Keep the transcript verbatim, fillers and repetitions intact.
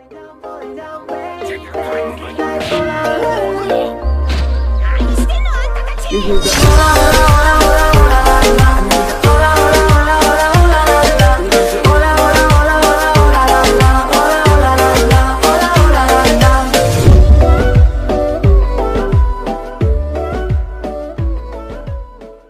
何してんのあんたたち。